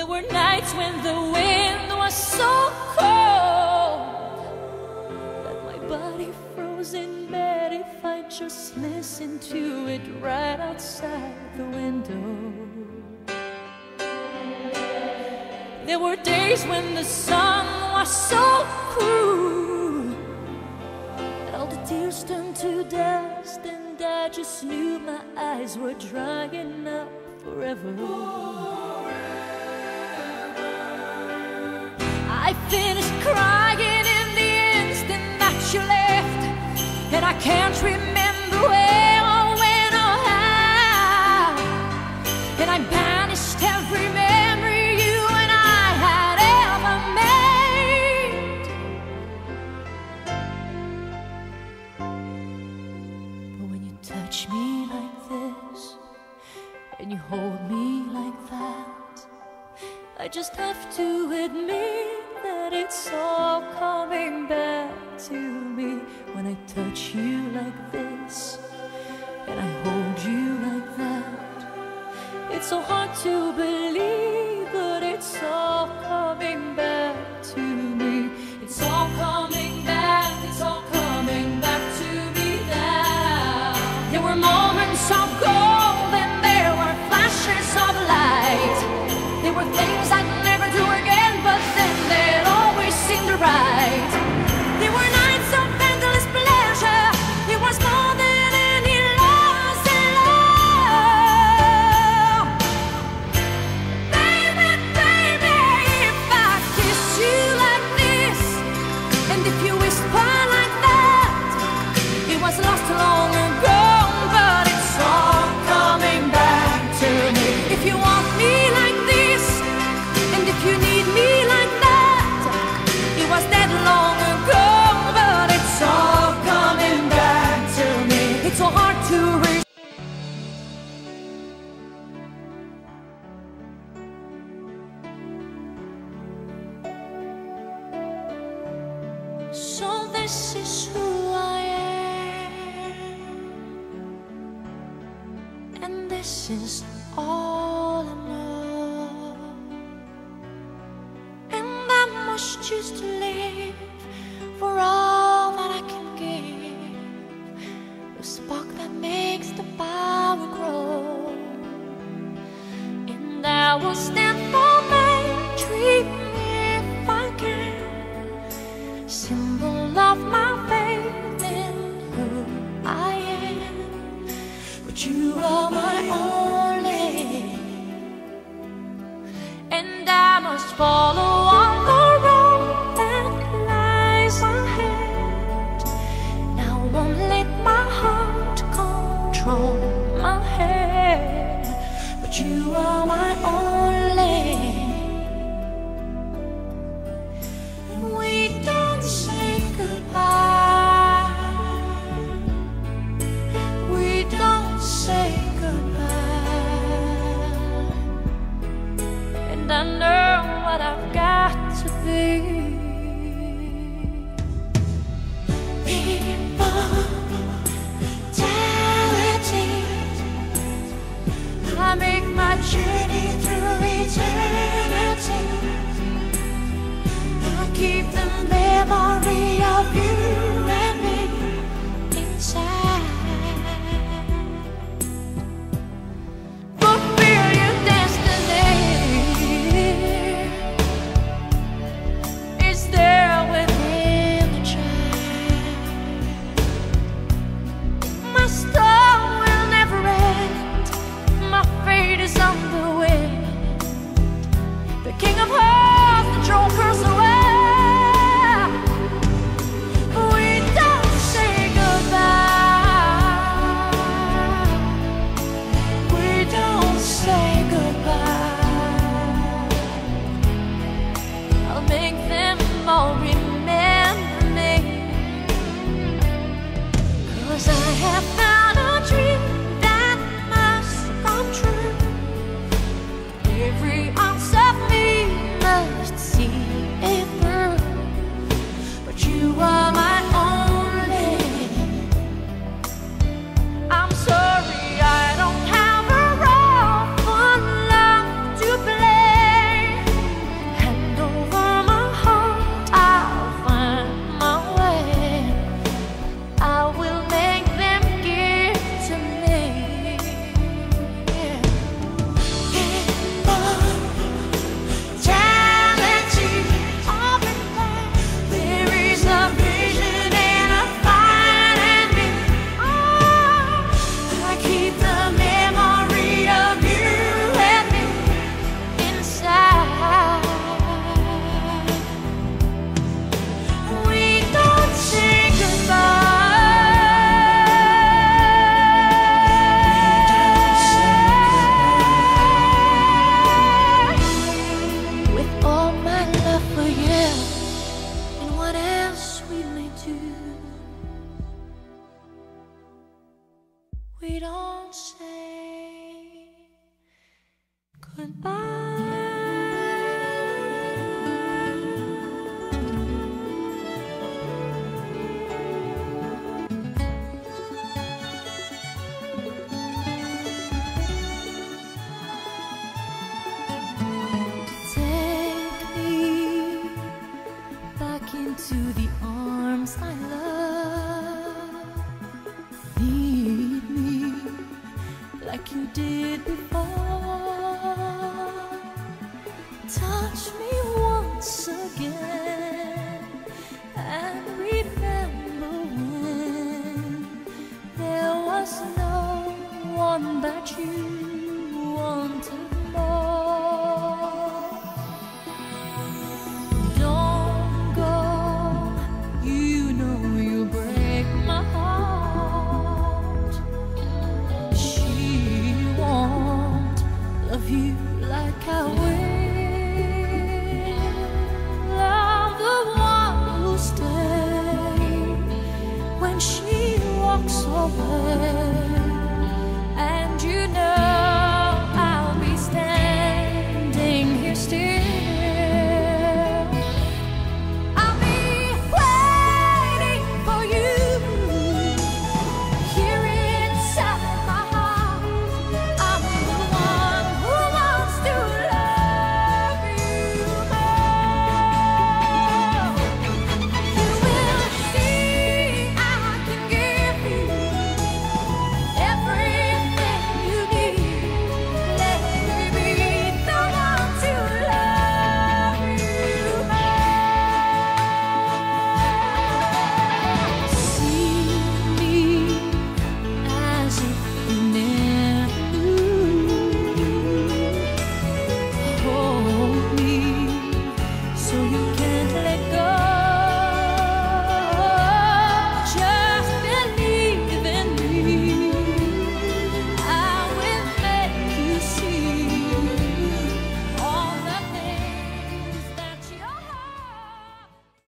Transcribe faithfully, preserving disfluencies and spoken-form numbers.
were nights when the wind was so cold that my body froze in bed if I just listened to it right outside the window. There were days when the sun was so cruel that all the tears turned to dust, and I just knew my eyes were drying up forever. I finished crying in the instant that you left, and I can't remember where or when or how, and I banished every memory you and I had ever made. But when you touch me like this and you hold me like that, I just have to admit that it's all coming back to me. When I touch you like this and I hold you like that, it's so hard to believe, but it's all coming back to me. It's all coming back, it's all coming back to me now. There were moments of gold and there were flashes of light. There were things I'd never do again, but then they'd always seem right. There were nights of endless pleasure. It was more than any loss in love. Baby, baby, if I kiss you like this, and if you whisper like that, it was lost long ago, but it's all coming back to me. If you want me like this, and if you need me like that, it was dead long ago, but it's all coming back to me. It's so hard to reach. So this is who I am, and this is all I know, and I must choose to live for all that I can give, the spark that makes the power grow. And I will stand for my dream if I can, symbol of my faith in who I am. But you are my only, and I must follow on the road that lies ahead. Now I won't let my heart control my head, but you are my only. We don't say goodbye, we don't say goodbye, and I know what I've got to be. Immortality, I make my journey through eternity. I keep the memory of you and me inside. Fulfill your destiny. Is there within the child? My storm will never end. My fate is on the wind. The king of hearts, the joker's away. We don't say goodbye, we don't say goodbye. I'll make them all remember me, 'cause I have found a dream that must come true. Every ounce of me must see it through, but you are my only. I'm sorry I don't have a role for love to play, goodbye. Take me back into the arms I love. Lead me like you did before. Touch me once again and remember when there was no one that you wanted more. Don't go, you know you break my heart. She won't love you like I will. I'm the one who stays when she walks away.